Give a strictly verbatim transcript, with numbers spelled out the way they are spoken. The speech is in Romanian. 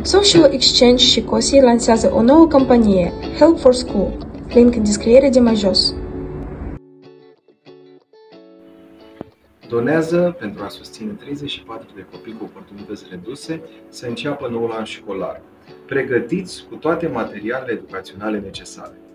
Social Exchange și COSI lansează o nouă campanie, Help for School, link în descriere de mai jos. Donează pentru a susține treizeci și patru de copii cu oportunități reduse să înceapă noul an școlar, pregătiți cu toate materialele educaționale necesare.